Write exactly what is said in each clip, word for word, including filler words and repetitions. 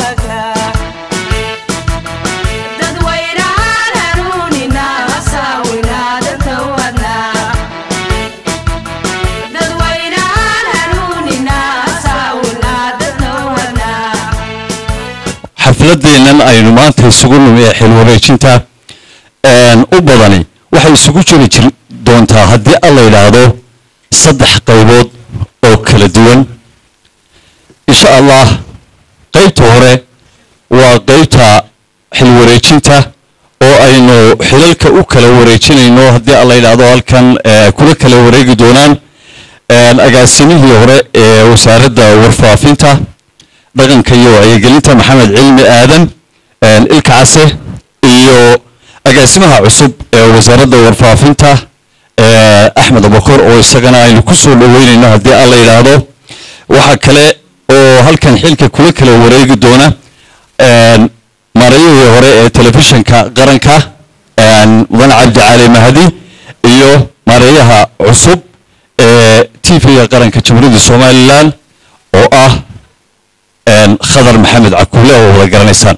xafladeenan aynu maanta isugu nimay xil wareejinta een u badani waxay isugu jiri doontaa haddii alla yiraahdo saddex qaybood oo kala duwan insha Allah qaybta hore waa qaybta xil wareejinta oo aynu xilalka u kala wareejinayno haddii alla yiraahdo halkan kula kala wareegi doonaan een agaasimihii hore ee wasaaradda warfaafinta dhaqanka iyo wacyigelinta maxamed cilmi aadan een ilkaase iyo agaasimaha cusub ee wasaaradda warfaafinta ee axmed abukar oo isagana aynu ku soo dhaweynayno haddii alla yiraahdo waxa kale oo halkan xilka kula kala wareegi doona een marayihii hore ee telefishinka qaranka een mudan cabdi cali mahdi iyo marayaha cusub ee T V-ga qaranka jamhuuriyadda Soomaaliland oo ah een khadar maxamed cakuule oo wada garanaysan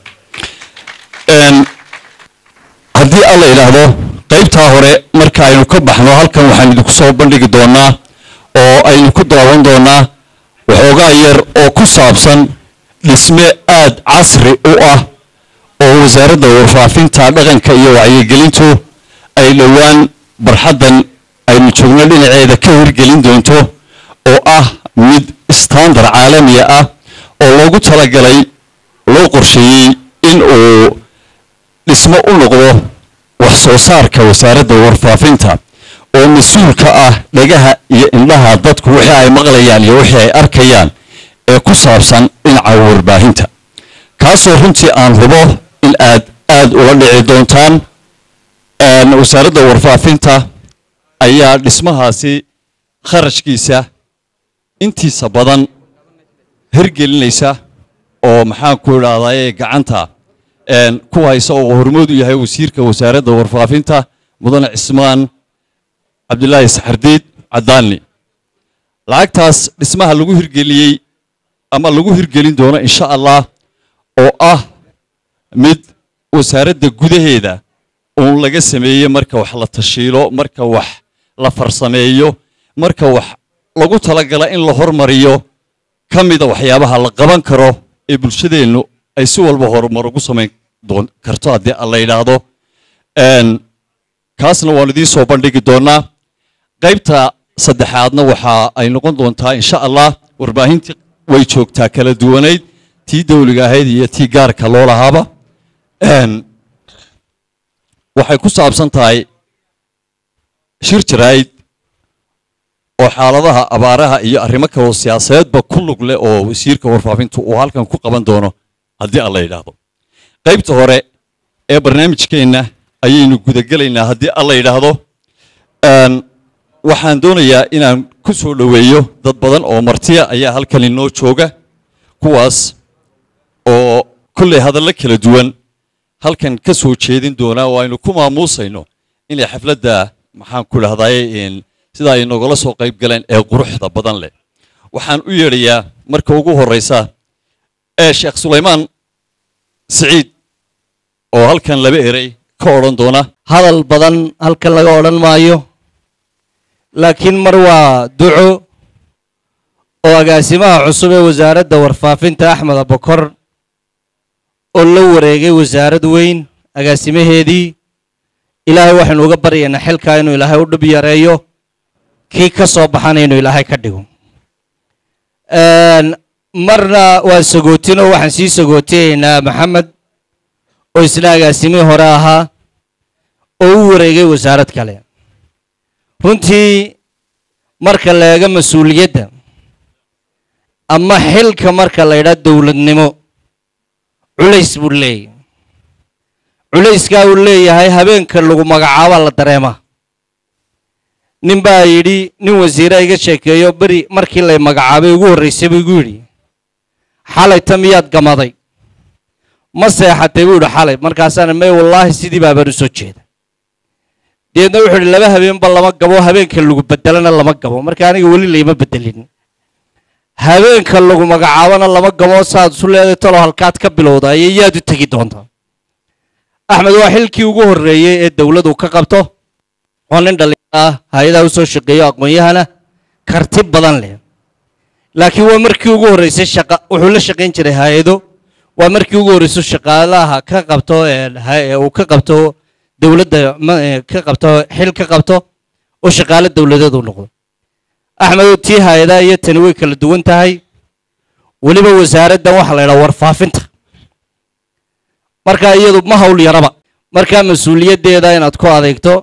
een haddii alla yiraahdo qaybta hore marka aynu ka baxno halkan waxaan idinku soo bandhigi doonaa oo aynu ku daawan doonaa waxoogaa yar oo ku saabsan dhisme aad casri u ah oo wasaaradda warfaafinta dhaqanka iyo wacyigelintu ay dhawaan barxaddan aynu joogno dhinaceeda ka hirgelin doonto oo ah mid standard caalami ah oo loogu talagalay loo qorsheeyay in uu dhismo u noqdo wax soo saarka wasaaradda warfaafinta oo mas'uulka ah dhagaha iyo indhaha dadku wixii ay maqlayaan iyo wixii ay arkayaan ee ku saabsan dhinaca warbaahinta kaasoo runtii aan hubo in aad aad ula dhici doontaan een wasaaradda warfaafinta ayaa dhismahaasi kharashkiisa intiisa badan hirgelinaysa oo maxaan ku raadayay gacanta een ku hayso oo hormood u yahay wasiirka wasaaradda warfaafinta mudan Cismaan Cabdullaahi Saxardiid Cadaani lacagtaas dhismaha lagu hirgeliyay ama lagu hirgelin doono insha Allah oo ah mid wasaaradda gudaheeda oo laga sameeyay marka wax la tashiilo marka wax la farsameeyo marka wax lagu talagala in la hormariyo kamida waxyaabaha la qaban karo ee bulshadeenu ay si walba horumar ugu sameyn doon karto haddii alla yiraahdo een kaasna waan idin soo bandhigi doonaa qaybta saddexaadna waxa ay noqon doontaa insha Allah warbaahintii way joogtaa kala duwaneyd tii dawliga ahayd iyo tii gaarka loo lahaaba een waxay ku saabsan tahay shir jirayd oo xaaladaha abaaraha iyo arrimo kale oo siyaasadeedba ku lug leh oo wasiirka warfaafintu uu halkan ku qaban doono haddii alla yiraahdo qaybta hore ee barnaamijkeena ayaynu guda galaynaa haddii alla yiraahdo een waxaan doonayaa inaan ku soo dhaweeyo dad badan oo martiya ayaa halkan inoo jooga kuwaas oo kulli hadallo kala duwan halkan ka soo jeedin doona oo aynu ku maamuusayno inay xafladda maxaan ku lahdaay in sida ay nogala soo qayb galeen ee quruxda badan leh waxaan u yeerayaa marka ugu horeysa ee Sheekh Suleymaan Saciid oo halkan laba eray ka oran doona hadal badan halkan laga oran maayo laakiin mar waa duco oo agaasimaha cusub ee wasaaradda warfaafinta Axmed Abukar oo la wareegay wasaarad weyn agaasimaheedii ilaahay waxaan uga baryaynaa xilka inuu ilaahay u dhib yareeyo kii ka soo baxana inuu ilaahay ka dhigo een marna waan sagootino waxaan sii sagooteynaa maxamed oo isla agaasimihii hore ahaa oo u wareegay wasaarad kale runtii marka la eego mas'uuliyadda ama xilka marka la yiraahdo dawladnimo culays buu leeyahay culayska uu leeyahay habeenka lagu magacaabo la dareema nin baa yidhi nin wasiir iga sheekeeyo bari markii la magacaabay ugu horeysay buu igu yidhi xalay tamiyaad gamaday ma seexatay buu xalay markaasaan may wallahi sidii baa baan u soo jeeda deedna wuxuu yidhi laba habeen ba lama gabo habeenka lagu bedelana lama gabo marka aniga wali leeyma bedelin habeenka lagu magacaabana laba gamood saad isu leedahay talo halkaad ka bilowda ayay yaad u tegi doontaa axmed waa xilkii ugu horreeyey ee dowladdu ka qabto oo nin dhalinyaro ah hay-adaha usoo shaqeeyo aqoon-yahana karti badan leh laakiin waa markii ugu horreysay shaqa wuxuu la shaqayn jiray hay-ado waa markii ugu horreysay shaqaalaha ka qabto ee uu ka qabto dowladda ka qabto xil ka qabto oo shaqaale dowladeed uu noqdo axmed oo tii hay-adaha iyo tani way kala duwan tahay weliba wasaaraddan waxaa la yidhaha warfaafinta markaa iyadu ma hawl yaraba markaa mas-uuliyaddeeda inaad ku adeegto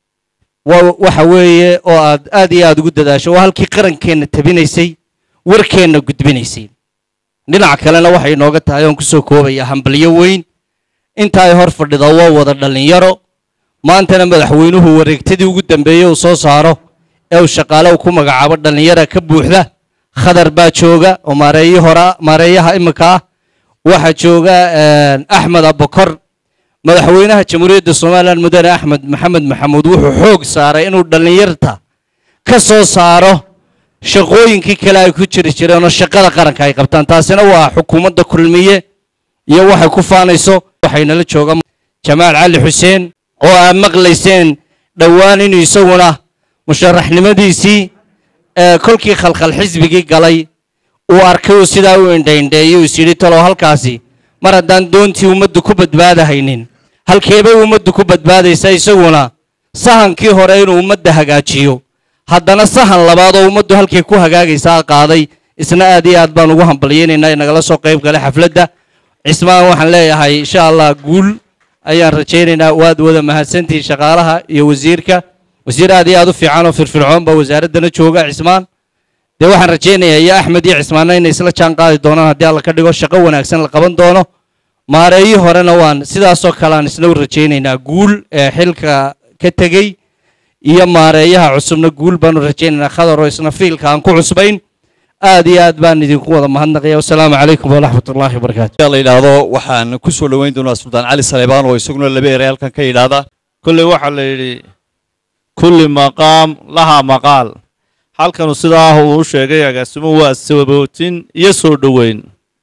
waxa weeye oo aad aad iyo aad ugu dadaasho waa halkii qarankeenna tabinaysay warkeenna gudbinaysay dhinaca kalena waxay inooga tahay oon kusoo koobaya hambalyo weyn inta ay hor fadhida waa wada dhallinyaro maantana madaxweynuhu wareegtadii ugu dambeeyey uu soo saaro ee uu shaqaale uu ku magacaabo dhallinyara ka buuxda khadar baa jooga oo maareeyi hora maareeyaha imika ah waxaa jooga axmed abukor madaxweynaha jamhuuriyadda somalilan mudane axmed maxamed maxamuud wuxuu xoog saaray inuu dhallinyarta ka soo saaro shaqooyinkii kale ay ku jiri jireen oo shaqada qaranka ay qabtaan taasina waa xukuumadda kulmiye iyo waxay ku faanayso waxaynala jooga jamaal cali xuseen oo aad maqlayseen dhowaan inuu isaguna musharaxnimadiisii kolkii khalkhal xisbigii galay uu arkay uu sidaa u indhaindheeyo is yidhi talow halkaasi mar haddaan doontii ummaddu ku badbaadahaynin halkeebay ummaddu ku badbaadaysa isaguna sahankii hore inuu ummadda hagaajiyo haddana sahan labaad oo ummaddu halkay ku hagaagaysaa qaaday isna aad iyo aad baan ugu hambalyaynaynaa inagala soo qayb galay xafladda cismaan waxaan leeyahay insha allah guul ayaan rajaynaynaa waad wada mahadsantihiin shaqaalaha iyo wasiirka wasiir aad iyo aad u fiican oo firfircoon baa wasaaraddana jooga cismaan dee waxaan rajaynayaa iyo axmed iyo cismaanna inay isla jaan qaadi doonaan haddii alla ka dhigo shaqo wanaagsan la qaban doono maareeyi horena waan sidaasoo kale aan isla rajaynaynaa guul ee xilka ka tegey iyo maareeyaha cusubna guul baanu rajaynaynaa khadaroo isna fiilka aan ku cusbayn aad iyo aad baan idinku wada mahadnaqaya wasalaamu calaykum waraxmat ullaahi wabarakaatu la yidhaahdo waxaan ku soo dhoweyn doonaa suldaan cali saleebaan oo isaguna laba erey halkan ka yidhaahda kulley waxaa la yidhi kulli maqaam lahaa maqaal halkanu sidaa uu u sheegay agaasimo waa sababootin iyo soo dhoweyn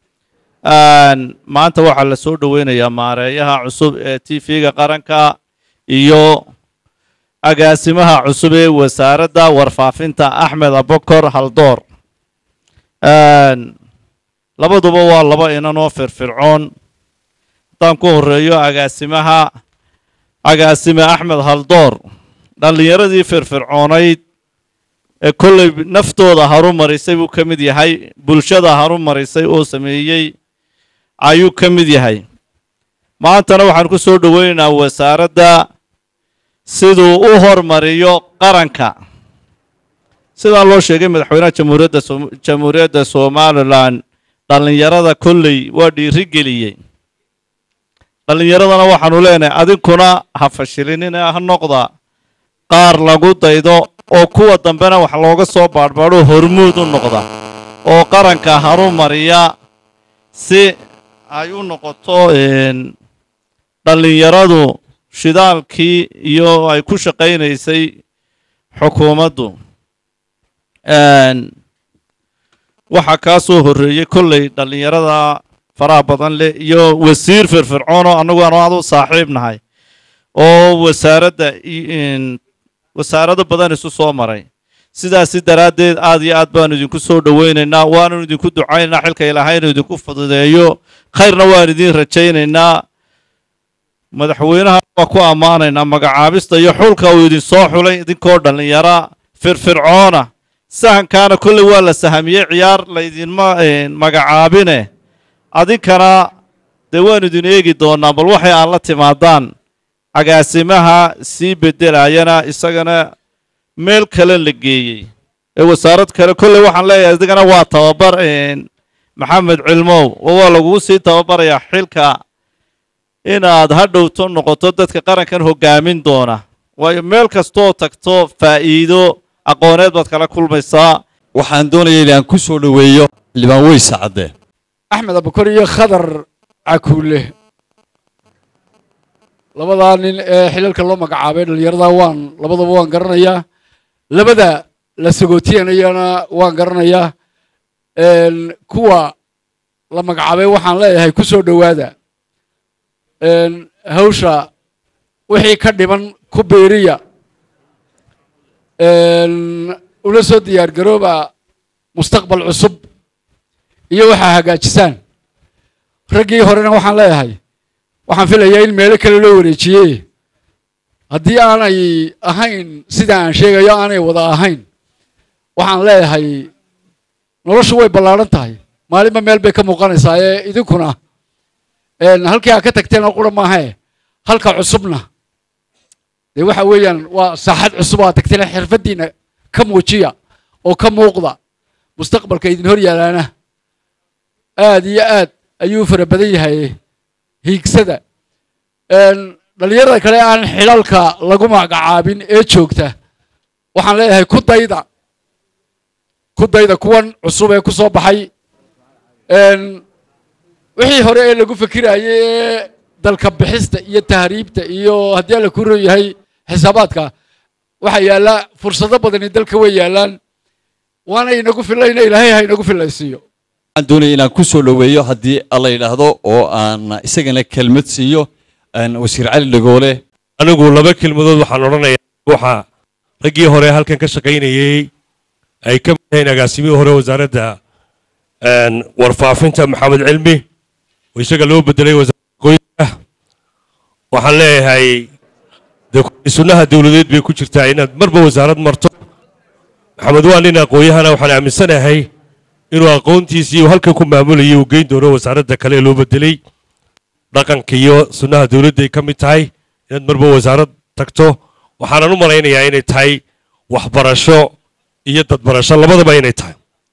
maanta waxaa la soo dhoweynayaa maareeyaha cusub ee t v-ga qaranka iyo agaasimaha cusub ee wasaaradda warfaafinta axmed abukor haldoor labaduba waa laba inanoo firfircoon haddaan ku horeeyo agaasimaha agaasime axmed haldoor dhallinyaradii firfircoonayd ee kolley naftooda haru marisay buu ka mid yahay bulshada haru marisay oo sameeyey ayuu ka mid yahay maantana waxaan ku soo dhoweynaynaa wasaaradda siduu u hormariyo qaranka sidaa loo sheegay madaxweynaha jamhuuriyadda jamhuuriyadda somalilan dhallinyarada kolley waa dhiiri geliyey dhallinyaradana waxaanu leenahay adinkuna ha fashilinina ha noqda qaar lagu daydo oo kuwa dambena wax looga soo baadhbaadho hormuud u noqda oo qaranka harumariya si ay u noqoto dhallinyaradu shidaalkii iyo ay ku shaqaynaysay xukuumaddu waxaa kaa soo horreeyey kolley dhallinyarada faraha badan leh iyo wasiir firfircoon oo annagu aanu aad u saaxiib nahay oo wasaaradda wasaarado badan isu soo maray sidaasi daraaddeed aad iyo aad baanu idinku soo dhoweynaynaa waanu idinku ducaynaynaa xilka ilaahay inuu idinku fududeeyo khayrna waan idin rajaynaynaa madaxweynaha waa ku ammaanaynaa magacaabista iyo xulka uu idin soo xulay idinkoo dhallinyara firfircoona sahankaana kolley waa la sahamiyey ciyaar laydinma magacaabine adinkana dee waanu idin eegi doonaa bal waxay aan la timaadaan agaasimaha sii bedelayana isagana meel kale la geeyey ee wasaarad kale kolley waxaan leeyahay idigana waa tababar maxamed cilmow oo waa lagugu sii tababarayaa xilka inaad ha dhowto noqoto dadka qarankan hoggaamin doona waayo meel kastoo tagto faa'iido aqooneed baad kala kulmaysaa waxaan doonaya inaan ku soo dhoweeyo libaan weyse cadde axmed abukor iyo khadar cakuule labadaa nin ee xilalka loo magacaabay dhallinyarada waan labadaba waan garanayaa labada la sagootiyanayana waan garanayaa kuwa la magacaabay waxaan leeyahay ku soo dhowaada hawsha wixii ka dhiman ku beeriya ula soo diyaar garooba mustaqbal cusub iyo waxaa hagaajisaan raggii horena waxaan leeyahay waxaan filayaa in meelo kale loo wareejiyey haddii aanay ahayn sida aan sheegayo aanay wada ahayn waxaan leeyahay noloshu way ballaaran tahay maalinba meel bay ka muuqanaysaa ee idinkuna halkii aad ka tagteen oo qura maahae halka cusubna dee waxa weeyaan waa saaxad cusub aad tagteen xirfaddiina ka muujiya oo ka muuqda mustaqbalka idin hor yaalaana aad iyo aad ayuu fara badan yahay hiigsada dhalinyarada kale aan xilalka lagu magacaabin ee joogta waxaan leeyahay ku dayda ku dayda kuwan cusub ee ku soo baxay wixii hore ee lagu fikirayay ee dalka bixista iyo tahriibta iyo haddii alla ku roon yahay xisaabaadka waxa yaalla fursado badani dalka way yaallaan waana inagu filayna ilaahay ha inagu filaysiiyo waxaan doonaya inaan ku soo dhoweeyo haddii alla yidhaahdo oo aan isagana kelmad siiyo wasiir cali dhagoole anigu laba kelmadood waxaan odhanayaa waxa raggii hore halkan ka shaqaynayay ay ka mid yihiin agaasimihii hore wasaaradda warfaafinta maxamed cilmi oo isaga loo bedelay wasaaradda qoyska waxaan leeyahay sunnaha dawladeed bay ku jirtaa inaad marba wasaarad marto maxamed waa nin aqoonyahana waxaan aaminsanahay inuu aqoontiisii halkan ku maamulayay uu geyn doono wasaaradda kale ee loo bedelay dhaqanka iyo sunnaha dawladda ay ka mid tahay inaad marba wasaarad tagto waxaanan u malaynayaa inay tahay waxbarasho iyo dadbarasho labadaba inay tahay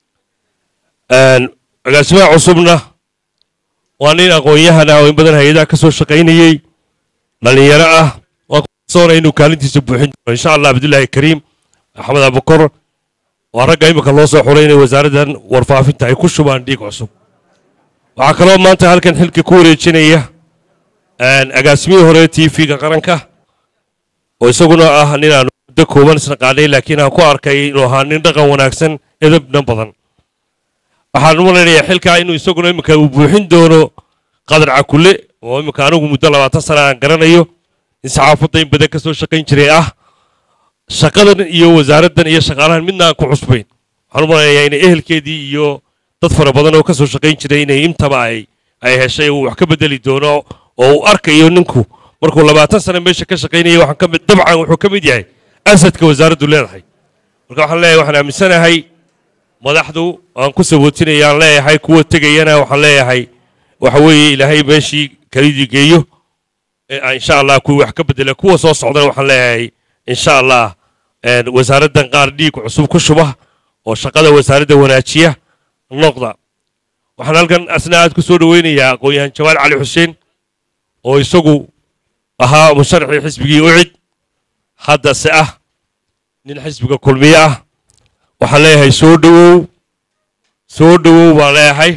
agaasimaha cusubna waa nin aqoon-yahana oo in badan hay-adaha ka soo shaqaynayey dhallinyaro ah waan kusoonay inuu kaalintiisa buuxin doono insha allah cabdullaahi kariim axmed abukor waa ragga imika loo soo xulay inay wasaaraddan warfaafinta ay ku shubaan dhiig cusub waxaa kaloo maanta halkan xilka ku wareejinaya agaasimihii hore t v-ga qaranka oo isaguna ah nin aan muddo kooban isnaqaanay laakiin aan ku arkay inuu ahaa nin dhaqan wanaagsan edabna badan waxaan u malaynayaa xilkaa inuu isaguna iminka uu buuxin doono qadar cakule oo iminka anigu muddo labaatan sana aan garanayo in saxaafadda in badan ka soo shaqayn jiray ah shaqadan iyo wasaaraddan iyo shaqaalahan midna aan ku cusbayn waxaan u malaynayaa inay ehelkeedii iyo dad fara badan oo ka soo shaqayn jiray inay intaba ay ay heshay uu wax ka bedeli doono oo uu arkayo ninku markuu labaatan sano meesha ka shaqaynayay waxaan ka mid dabcan wuxuu ka mid yahay asadka wasaaraddu leedahay marka waxaan leeyahay waxaan aaminsanahay madaxdu aan ku sabootinayaan leeyahay kuwa tegayana waxaan leeyahay waxa weeye ilaahay meeshii kalidii geeyo insha allah kuwii wax ka bedela kuwa soo socdana waxaan leeyahay insha allah wasaaraddan qaar dhiig cusub ku shuba oo shaqada wasaaradda wanaajiya noqda waxaan halkan asna aad ku soo dhoweynayaa aqoon-yahan jawaal cali xuseen oo isagu ahaa musharaxii xisbigii ucid haddase ah nin xisbiga kulmiye ah waxaan leeyahay soo dhowow soo dhowow baan leeyahay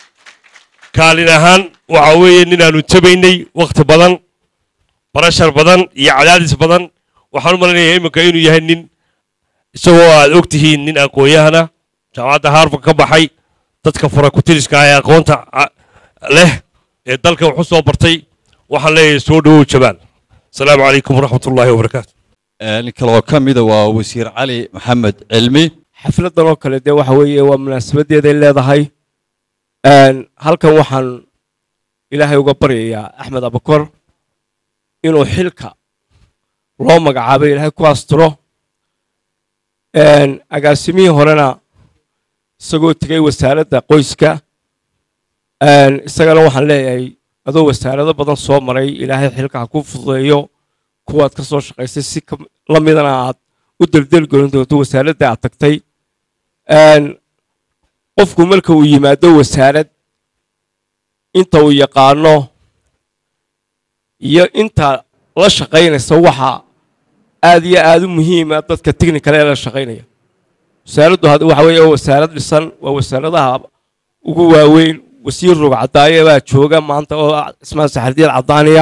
kaalin ahaan waxa weeye nin aanu tabaynay wakhti badan barashar badan iyo cadaadis badan waxaan u malaynayaa iminka inuu yahay nin isagoo aad og tihiin nin aqoon-yahana jaamacadda harvard ka baxay dadka fura kutiriska ah ee aqoonta leh ee dalka wax u soo bartay waxaan leeyahay soo dhowow jabaal asalaamu calaykum waraxmat ullaahi wabarakaatu nin kaloo ka mida waa wasiir cali maxamed cilmi xafladdan oo kale dee waxa weeye waa munaasabadeeday leedahay halkan waxaan ilaahay uga baryayaa axmed abukor inuu xilka loo magacaabay ilaahay ku asturo agaasimihii horena isagoo tegay wasaaradda qoyska isagana waxaan leeyahay adoo wasaarado badan soo maray ilaahay xilka ha ku fududeeyo kuwaad ka soo shaqaysay si la midana aad u deldelgelin doonto wasaaradda aad tagtay qofku marka uu yimaado wasaarad inta uu yaqaano iyo inta la shaqaynaysa waxa aad iyo aad u muhiima dadka technical ee la shaqaynaya wasaaraddu waxa weeye wasaarad dhisan waa wasaaradaha ugu waaweyn wasiir rog cadaaye baa jooga maanta oo ismaan saxardiin cadaaniya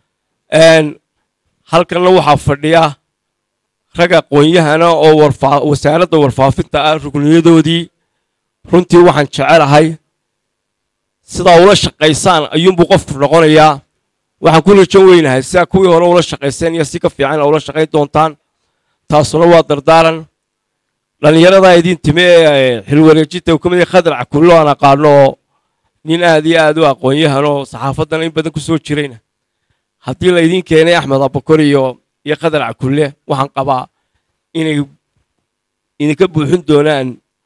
halkanna waxaa fadhiya rag aqoon-yahana oo wasaaradda warfaafinta ah rugniyadoodii runtii waxaan jecelahay sidaa ula shaqaysaan ayuunbuu qofku noqonayaa waxaan ku rajan weynahay sidaa kuwii hore ula shaqayseen iyo si ka fiican ula shaqayn doontaan taasuna waa dardaaran dhallinyaradaa idiin timi ee xilwareejinta uu ka mid yahay khadar cakullo aan aqaano oo nin aad iyo aad u aqoon-yahan oo saxaafaddana in badan ku soo jirayna haddii la idiin keenay axmed abakor iyo iyo khadar cakulle waxaan qabaa inay idinka buuxin doonaan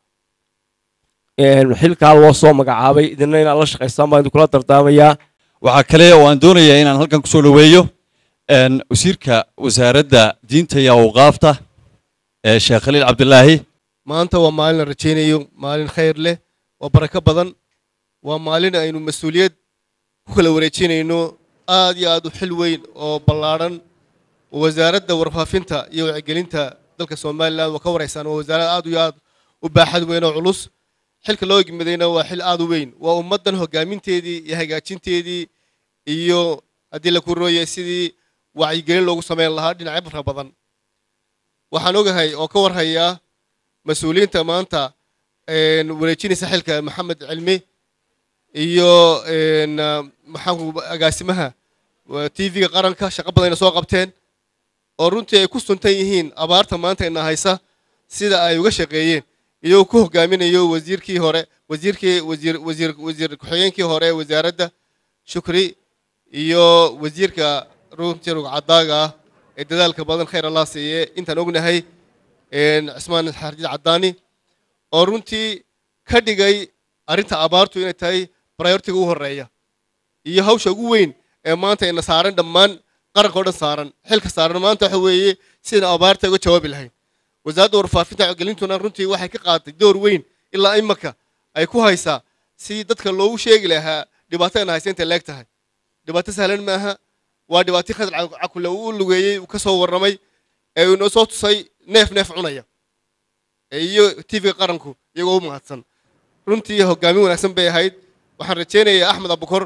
xilkaa loo soo magacaabay idinna inaad la shaqaysaan baan idinkula dardaamayaa waxaa kale oo aan doonayaa inaan halkan kusoo dhaweeyo wasiirka wasaaradda diinta iyo awqaafta sheekh khaliil cabdilaahi maanta waa maalin la rajaynayo maalin khayr leh oo barako badan waa maalin aynu mas-uuliyad ku kala wareejinayno aad iyo aad u xil weyn oo ballaadhan wasaaradda warfaafinta iyo wacyigelinta dalka somalilan waa ka waraysaan waa wasaarad aad iyo aad u baaxad weyn oo culus xilka loo egmadayna waa xil aad u weyn waa ummaddan hogaaminteedii iyo hagaajinteedii iyo haddii la ku rooyay sidii wacyigelin loogu samayn lahaa dhinacyo fara badan waxaan ogahay oo ka warhayaa mas-uuliyiinta maanta wareejinaysa xilka maxamed cilmi iyo maxaanku agaasimaha t v-ga qaranka shaqo badanayna soo qabteen oo runtii ay ku suntan yihiin abaarta maanta ina haysa sida ay uga shaqeeyeen iyagoo ku hogaaminayo wasiirkii hore wasiirkii wasiir wasiir wasiir ku-xigeenkii hore ee wasaaradda shukri iyo wasiirka runtii rugcadaaga ah ee dadaalka badan khayr allah siiye intaan ognahay cismaan xarjid caddaani oo runtii ka dhigay arrinta abaartu inay tahay prioritiga ugu horreeya iyo hawsha ugu weyn ee maanta ina saaran dhammaan qaranka oo dhan saaran xilka saaran maanta waxa weeye sidaan abaarta uga jawaabi lahayn wasaaradda warfaafinta wacyigelintuna runtii waxay ka qaadatay door weyn ilaa imaka ay ku haysaa si dadka loogu sheegi lahaa dhibaatadana haysa intay leeg tahay dhibaato sahlan maaha waa dhibaatii khadar cakulle uu u lugeeyey uu ka soo warramay ee uu inoo soo tusay neef neef cunaya iyo t v-ga qaranku iyagoo u mahadsan runtii hoggaamin wanaagsan bay ahayd waxaan rajaynayaa axmed abukor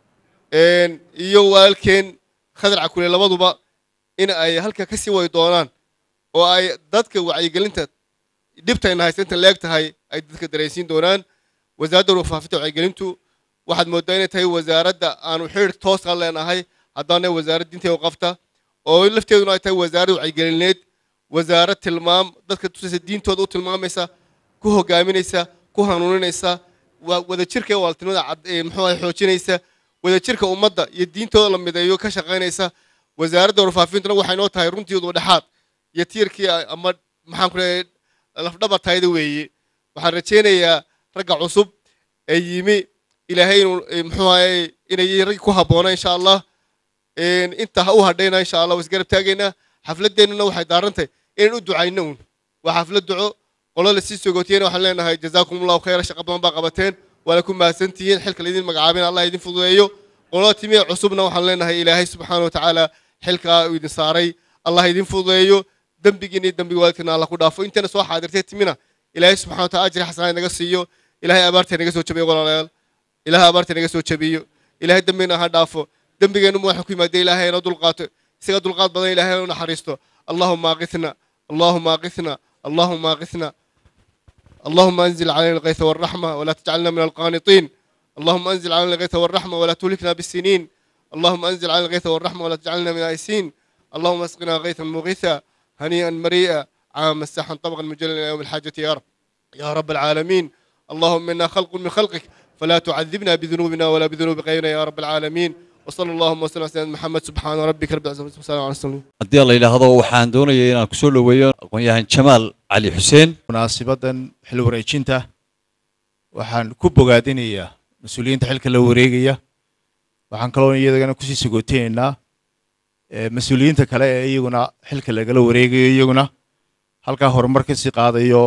iyo walaalkeen khadar cakulle labaduba in ay halka ka sii wadi doonaan oo ay dadka wacyigelinta dhibtayna haysta inta leeg tahay ay dadka dareensiin doonaan wasaaradda warfaafinta wacyigelintu waxaad mooddaa inay tahay wasaaradda aanu xidhiir tooska leenahay haddaana wasaarad diinta u qabta oo lafteeduna ay tahay wasaarad wacyigelineed wasaarad tilmaam dadka tusaysa diintooda u tilmaamaysa ku hogaaminaysa ku hanuuninaysa wadajirka ee waaltinimada muxuu ahay xoojinaysa wadajirka ummadda iyo diintooda la mideeyo ka shaqaynaysa wasaaradda warfaafintuna waxay noo tahay runtiidu dhexaad iyo tiirkii ama maxaan ku leeyahay lafdhabartayda weeye waxaan rajaynayaa ragga cusub ee yimi ilaahay inuu muxuu ahay inay raggi ku habboona insha allah inta ha u hadhayna insha allah wasgarab taagayna xafladeennuna waxay daarantahay inaan u ducayno uun waa xaflad duco qolo la sii sogootiyena waxaan leenahay jazaakum allahu khayra shaqa badan baa qabateen waana ku mahadsantihiin xilka laydin magacaabin allah idin fududeeyo qolo timiya cusubna waxaan leenahay ilaahay subxaana wa tacaala xilkaa uu idin saaray allah idin fududeeyo dembigiina iyo dembiga waalidkana alla ku dhaafo intana soo xaadirtay timina ilaahay subxana wa taala ajri xasanaa naga siiyo ilaahay abaarta naga soo jabiyo walaalayaal ilaahay abaarta naga soo jabiyo ilaahay dembigana ha dhaafo dembigeennu ma waxa ku yimaada ilaahay inoo dulqaato isaga dulqaad badan ilaahay inoo naxariisto allahuma aqithna allahuma aqithna allahuma aqithna اللهم انزل علينا الغيث والرحمه ولا تجعلنا من القانطين اللهم انزل علينا الغيث والرحمه ولا تهلكنا بالسنين اللهم انزل علينا الغيث والرحمه ولا تجعلنا من الآيسين اللهم اسقنا غيثا مغيثا هنيئا مريئا عاما مساحا طبقا مجلا الى يوم الحاجه يا رب يا رب العالمين اللهم انا خلق من خلقك فلا تعذبنا بذنوبنا ولا بذنوب غيرنا يا رب العالمين وصلى اللهم وسلم على سيدنا محمد سبحان ربك رب العزه والسلام على المرسلين haddii alla yidhaahdo waxaan doonayay inaan kusoo dhaweeyo aqoon-yahan jamaal cali xuseen munaasabadan xil wareejinta waxaan ku bogaadinayaa mas-uuliyiinta xilka la wareegaya waxaan kaloo iyadana kusii sagootenaynaa mas-uuliyiinta kale ee iyaguna xilka lagala wareegayo iyaguna halkaa horumar kasii qaadayo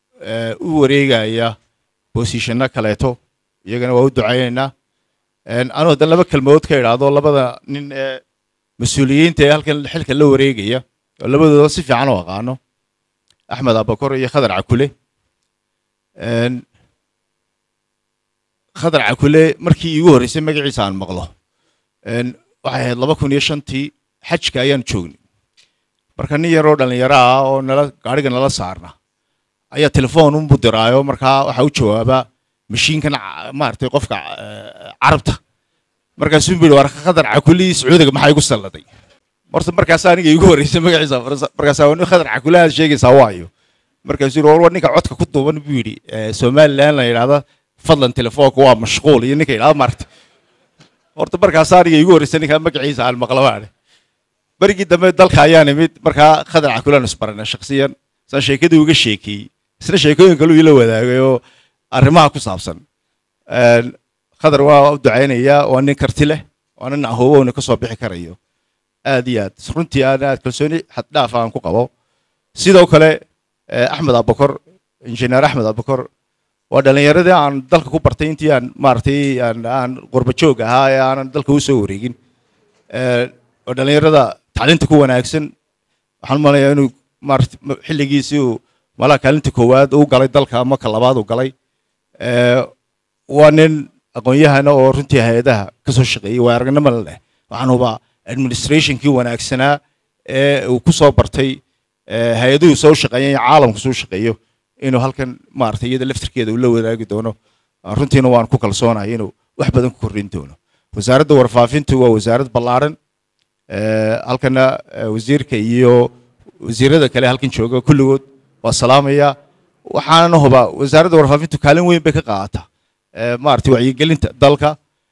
u wareegaya bosishano kaleeto iyagana waa u ducaynaynaa anuu haddan laba kelmadood ka idhaahdo labada nin ee mas-uuliyiinta ee halkan xilka la wareegaya oo labadooda si fiican u aqaano axmed abakor iyo khadar cakule khadar cakule markii iigu horreysay magaciisa aan maqlo waxay ahayd laba kun iyo shantii xajka ayaan joognay marka nin yaroo dhallinyaro ah oo nala gaadhiga nala saarna ayaa telefoon unbu diraayo markaa waxaa u jawaabaa mashiinkan maaragtay qofka carabta markaasuu buu yidhi war khadar cakulii sacuudiga maxaa igu salladay horta markaas aniga igu horreysay magaciisa markaas waa nin khadar cakulaha sheegaysaa waayo markaasuu yidhi war ninka codka ku duuban buu yidhi somaliland la yidhaahda fadlan telefoonka waa mashquul iyo ninka yidhahda maaragtay horta markaas aniga igu horreysay ninka magaciisa aan maqlabaane berigii dambe dalka ayaan imid markaa khadar cakulaan isbarana shakhsiyan saan sheekadii uga sheekeeyey isna sheekooyin kale uu ila wadaagay oo arrimaha ku saabsan khadar waa u ducaynayaa waa nin karti leh waa nin ahoobo ina ka soo bixi karayo aad iyo aad runtii aan aad kalsooni xad dhaaf aan ku qabo sidoo kale axmed abakor injineer axmed abakor waa dhallinyaradii aan dalka ku bartay intii aan maaragtay aan aan qurba joog ahaa ee aanan dalka u soo wareegin waa dhallinyarada tacliinta ku wanaagsan waxaan umaleeyaa inuu maaragtay xilligiisii uu malaha kaalinta koowaad u galay dalka ama ka labaad u galay waa nin aqoon-yahana oo runtii hay-adaha ka soo shaqeeyey waa aragnimo leh waxaan hubaa administrationkii wanaagsanaa ee uu ku soo bartay hay-aduhu soo shaqeeyay caalamku soo shaqeeyo inuu halkan maaragtay iyada laftirkeeda uu la wadaagi doono runtiina waan ku kalsoonahay inuu wax badan ku kordhin doono wasaaradda warfaafintu waa wasaarad ballaaran halkana wasiirka iyo wasiirada kale halkan jooga kulligood waa salaamaya waxaana hubaa wasaaradda warfaafintu kaalin weyn bay ka qaadataa maaragtay wacyigelinta dalka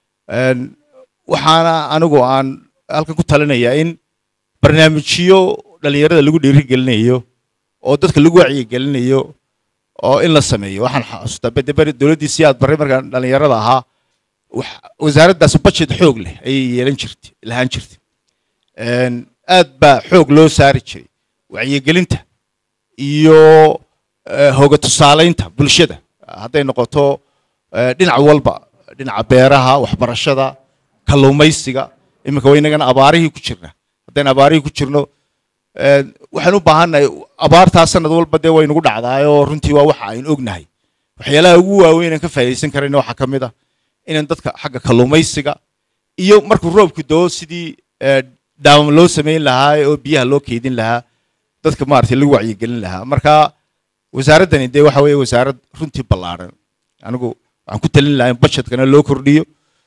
waxaana anigu aan halkan ku talinayaa in barnaamijyo dhalinyarada lagu dhiirigelinayo oo dadka lagu wacyigelinayo oo in la sameeyo waxaan xasuustaa bedeberi dowladdii si aad barray markaan dhalinyarada ahaa wasaaraddaas budget xoog leh ayay yeelan jirtay lahaan jirtay aad baa xoog loo saari jiray wacyigelinta iyo hooga tusaalaynta bulshada hadday noqoto dhinac walba dhinaca beeraha waxbarashada kalluumaysiga iminka waa inagana abaarihii ku jirna haddayna abaarihii ku jirno waxaan u baahannahay abaartaa sanad walba dee way nagu dhacdaayoo runtii waa waxa aynu ognahay waxyaalaha ugu waaweyn aan ka faa'iidaysan karayna waxaa ka mid ah inaan dadka xagga kalluumaysiga iyo markuu roobku doo sidii daawam loo samayn lahaa oo biyaha loo keydin lahaa dadka maaragtay lagu wacyigelin lahaa marka wasaaraddani dee waxa weeye wasaarad runtii ballaaran anigu waxaan ku talin lahaa in budgetkana loo kordhiyo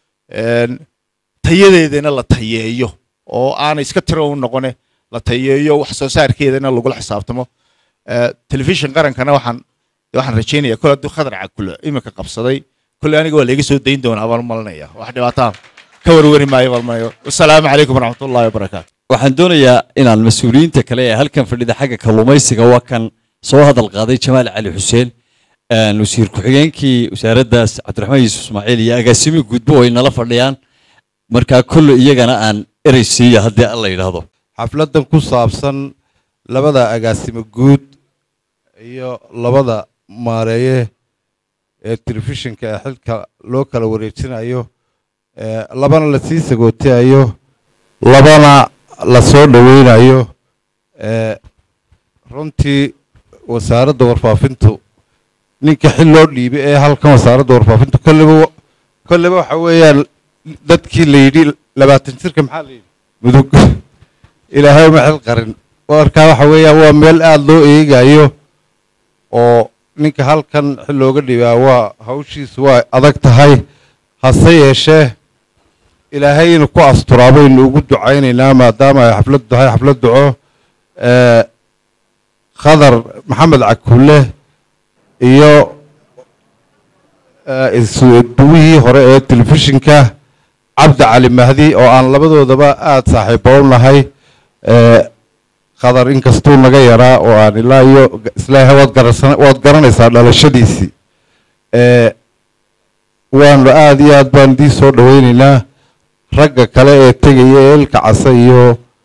tayadeedana la tayeeyo oo aanay iska tiro u noqone la tayeeyo wax soo saarkeedana lagula xisaabtamo telefishin qarankana waxaan waxaan rajaynayaa kol hadduu khadar cakulo iminka qabsaday kolley aniga waa layga soo dayn doonaa baan malanaya wax dhibaataan ka warwari maayo baan malanayo wasalaamu calaykum waraxmatullahi wabarakaatu waxaan doonayaa inaan mas-uuliyiinta kale ee halkan fadhida xagga kalluumaysiga waa kan soo hadal qaaday jamaal cali xuseen wasiir ku-xigeenkii wasaaraddaas cabdiraxmaan yuusuf ismaaciil iyo agaasimi guudbo ay nala fadhiyaan markaa kolle iyagana aan erey siiya haddii alla yidhaahdo xafladdan ku saabsan labada agaasimo guud iyo labada maareeye ee telefishinka ee xilka loo kala wareejinayo labana la sii sagootayo labana la soo dhoweynayo runtii wasaaradda warfaafintu ninka xil loo dhiibay ee halkan wasaaradda warfaafintu kolleba kolleba waxa weeyaan dadkii la yidhi labaatan jirka maxaa la yidhi mudug ilaahay uma xil qarin markaa waxa weeyaan waa meel aada loo eegayo oo ninka halkan xil looga dhibaa waa hawshiisu waa adag tahay hase yeeshee ilaahay inu ku asturaa baynu ugu ducaynaynaa maadaama ay xaflad tahay xaflad duco khadar maxamed cakulle iyo duwihii hore ee telefishinka cabdi cali mahdi oo aan labadoodaba aada saaxiibo u nahay khadar inkastuu naga yaraa oo aan ilaa iyo islaahay waad garasa waad garanaysaa dhalashadiisii waanu aada iyo aad baan idii soo dhoweynaynaa ragga kale ee tegaya ee ilka casa iyo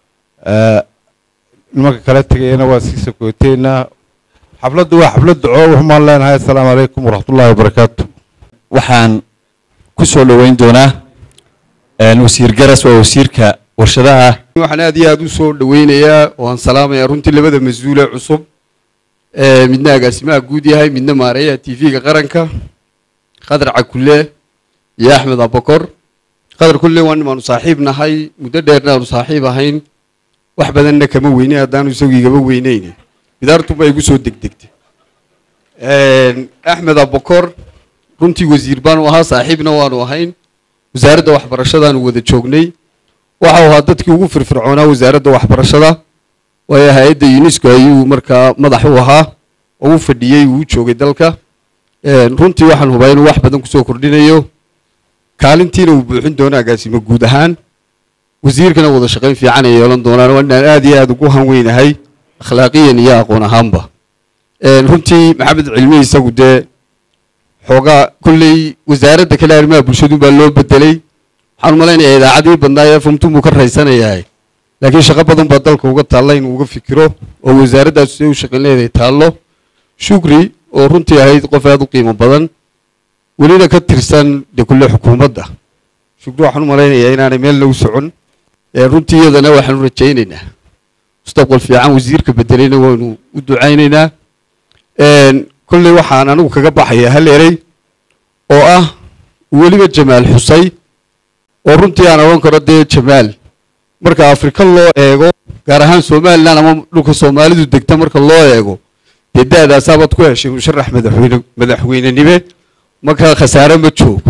nimanka kale tegayana waa sii sakooteynaa xafladdu waa xaflad duco waxmaan leenahay assalaamu calaykum waraxmatullahi wabarakaatu waxaan ku soo dhoweyn doonaa wasiir garas waa wasiirka warshadaha waxaan aad iyo aad u soo dhoweynayaa oo aan salaamayaa runtii labada mas-uule cusub midna agaasimaha guud yahay midna maareeyaha t v-ga qaranka khadar cakulle iyo axmed abakor khadar kulle waa nin baanu saaxiib nahay muddo dheerna aanu saaxiib ahayn wax badanna kama weyne haddaanu isagu igama weyneyn idaartuba igu soo degdegtay axmed abukor runtii wasiir baanu ahaa saaxiibna waanu ahayn wasaaradda waxbarashadaanu wada joognay waxau ahaa dadkii ugu firfircoonaa wasaaradda waxbarashada waayo hay-adda unesco ayuu markaa madax u ahaa oo u fadhiyey uu joogay dalka runtii waxaan hubaa inuu wax badan kusoo kordhinayo kaalintiina uu buuxin doono agaasimo guud ahaan wasiirkana wada shaqayn fiican ay yeelan doonaan waa inaan aad iyo aad ugu hanweynahay akhlaaqiyan iyo aqoon ahaanba runtii maxamed cilmi isagu dee xoogaa kolley wasaaradda kale arrimaha bulshadu baa loo bedelay waxaan malaynayaa idaacadii badnaa ee fumtun buu ka raysanayahay laakiin shaqo badan baa dalka uga taalla inuu uga fikiro oo wasaaraddaas siday u shaqayn leedahay taallo shukri oo runtii ahayd qof aad u qiimo badan welina ka tirsan dee kulle xukuumadda shukri waxaan u malaynayaa inaanay meelna u socon runtii iyadana waxaanu rajaynaynaa mustaqbal fiican wasiirka bedelayna waanu u ducaynaynaa kolley waxaan anigu kaga baxaya hal erey oo ah weliba jamaal xusay oo runtii aan odhan karo dee jamaal marka afrika loo eego gaar ahaan somalilan ama dhulka soomaalidu degta marka loo eego dee da-daasaabad ku heshay musharax madaxweyne madaxweynenime marka khasaare ma joogo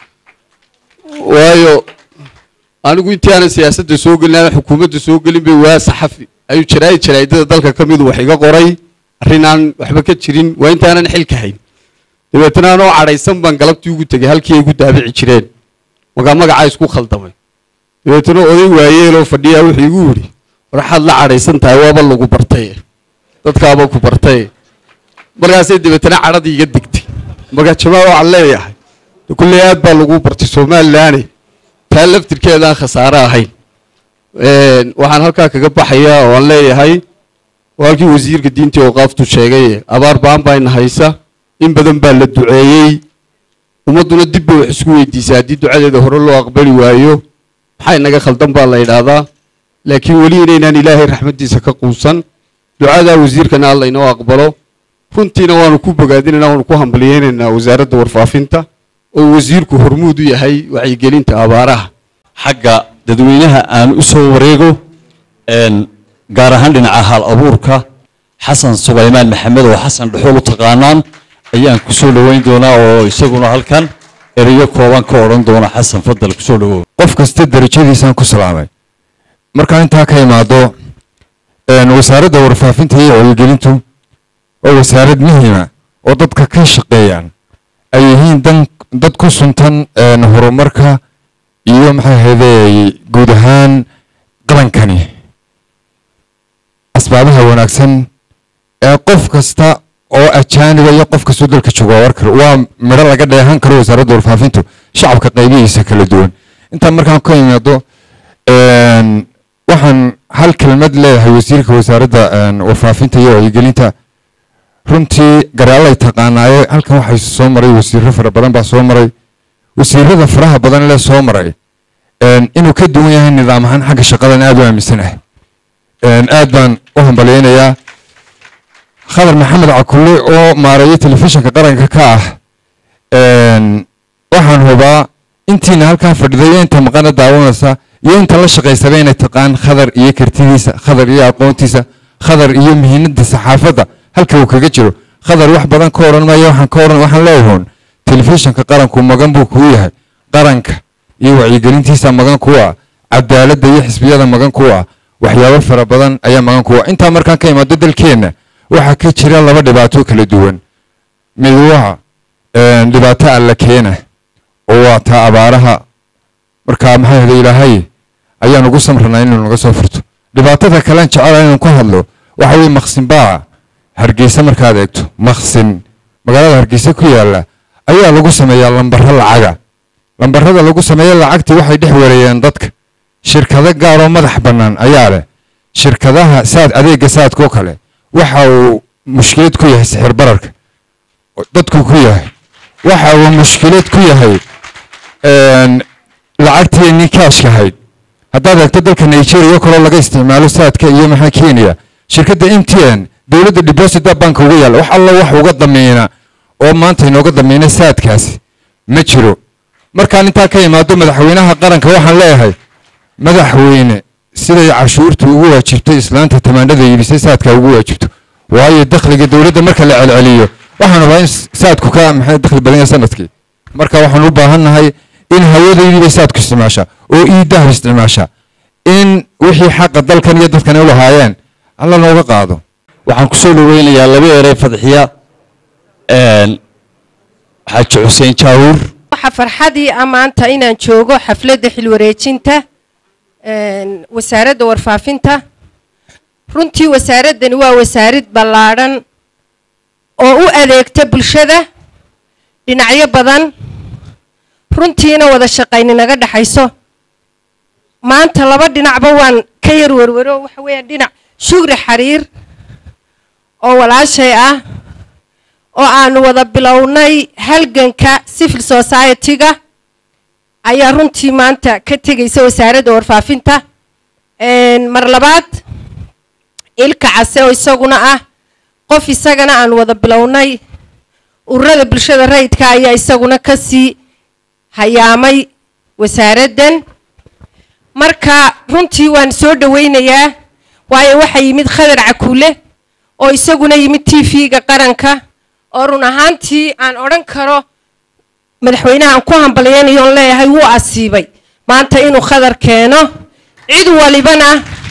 waayo anigu intii aanan siyaasadda soo gelin aanan xukuumadda soo gelin bay waa saxafi ayuu jaraa'id jaraa'idada dalka ka midu wax iga qoray arrin aan waxba ka jirin waa intaanan xilka hayn dabeetana anoo cadhaysan baan galabtii ugu tegay halkii ay igu daabici jireen markaa magacaa isku khaldamay dabeetana oday waayeeloo fadhiyaa wuxuu igu yidhi waxaad la cadhaysan tahay waaba lagu bartay dadkaaba ku bartay markaasay dabeetana cadhadii iga degtay markaa jamaa waxaan leeyahay kulley aad baa lagu bartay somalilaane taa laftirkeedaan khasaare ahayn waxaan halkaa kaga baxayaa oo aan leeyahay waa halkii wasiirka diintii ooqaaftu sheegay abaar baan bayna haysa in badan baa la duceeyey ummadduna dib bay wax isku weydiisay haddii ducadeeda hore loo aqbali waayo maxay naga khaldan baa la idhaahdaa laakiin weli inaynaan ilaahay raxmaddiisa ka quusan ducadaa wasiirkana alla inoo aqbalo runtiina waanu ku bogaadinaynaa waanu ku hambaliyeynaynaa wasaaradda warfaafinta oo wasiirku hormuud u yahay wacyigelinta abaaraha xagga dadweynaha aan u soo wareego gaar ahaan dhinaca hal abuurka xasan sulaymaan maxamed oo xasan dhuxul u taqaanaan ayaan ku soo dhoweyn doonaa oo isaguna halkan erayo kooban ka odhan doona xasan fadal ku soo dhowow qof kasta darajadiisaan ku salaamay markaa intaa ka imaado wasaaradda warfaafinta iyo wacyigelintu waa wasaarad muhiima oo dadka ka shaqeeyaan ay yihiin dan dad ku suntan horumarka iyo maxay ahaydey guud ahaan qalankani asbaabaha wanaagsan ee qof kasta oo ajaaniba iyo qof kastoo dalka jooga war kale waa midho laga dheehan karo wasaaradda warfaafintu shacabka qaybihiisa kala duwan intaan markaan ka imaado waxaan hal kelmad leeyahay wasiirka wasaaradda warfaafinta iyo wacyigelinta runtii garaalay taqaanaaye halkan waxay soo maray wasiirro fara badan baa soo maray wasiirada faraha badan lee soo maray inuu ka duwan yahay nidaam ahaan xagga shaqadan aad u aaminsanahay aad baan u hambaleynayaa khadar maxamed cakulle oo maareeya telefishinka qaranka ka ah waxaan hubaa intiina halkaa fadhiday iyo inta maqana daawanaysa iyo inta la shaqaysaba inay taqaan khadar iyo kartidiisa khadar iyo aqoontiisa khadar iyo muhiimadda saxaafadda halka uu kaga jiro khadar wax badan ka odhan maayo waxaan ka odhan waxaan leeyahoon telefishinka qaranku magan buu kuu yahay qaranka iyo wacyigelintiisa magan kuu ah cadaaladda iyo xisbiyada magan kuu ah waxyaabo fara badan ayaa magan kuu ah intaa markaan ka imaado dalkeenna waxaa ka jira laba dhibaato kala duwan mid waa dhibaato alla keena oo waa taa abaaraha markaa maxay ahday ilaahay ayaan ugu samranaa inuu naga soo furto dhibaatada kalean jecela inaan ku hadlo waxa weye maqsin baa hargeysa markaad eegto maqsin magaalada hargeysa ku yaalla ayaa lagu sameeyaa lambaro lacaga lambarada lagu sameeya lacagtii waxay dhex wareeyeen dadka shirkado gaaroo madax bannaan ayaa leh shirkadaha saad adeegga saadkoo kale waxa uu mushkilad ku yahay sixir bararka dadku ku yahay waxa uu mushkilad ku yahay lacagteennii kaashka ahayd haddaad eegto dalka nigeria kaloo laga isticmaalo saadka iyo maxaa kenya shirkadda m t n dowladda deposita banka uga yaalla wax alla wax uga damiina oo maanta inooga damiina saadkaasi ma jiro markaan intaa ka imaado madaxweynaha qaranka waxaan leeyahay madaxweyne siday cashuurta ugu waajibtay islaanta tamaandhada iibisay saadka ugu waajibto waayo dakhliga dowladda marka la celceliyo waxaan rabaa in saadku ka maxay dakhli badan yahay sanadkii marka waxaan u baahannahay in hawadaydii saadku isticmaasha oo iidahar isticmaasha in wixii xaqa dalkan iyo dadkan u lahaayeen alla nooga qaado waxaan ku soo dhaweynayaa laba erey fadxiya xaaji xuseen jaawur waxa farxadii amaanta inaan joogo xafladda xilwareejinta wasaaradda warfaafinta runtii wasaaraddani waa wasaarad ballaadhan oo u adeegta bulshada dhinacyo badan runtiina wada shaqayni naga dhaxayso maanta laba dhinacba waan ka yar warwaro waxa weeyaan dhinac shugri xariir oo walaashay ah oo aanu wada bilownay halganka civil society-ga ayaa runtii maanta ka tegaysa wasaaradda warfaafinta mar labaad ilka case oo isaguna ah qof isagana aan wada bilownay ururada bulshada rayidka ayaa isaguna ka sii hayaamay wasaaraddan marka runtii waan soo dhaweynayaa waayo waxa yimid khadar cakuule oo isaguna yimid t v-ga qaranka oo run ahaantii aan odhan karo madaxweynaha aan ku hambalyaynayo on leeyahay wuu asiibay maanta inuu khadar keeno cid walibana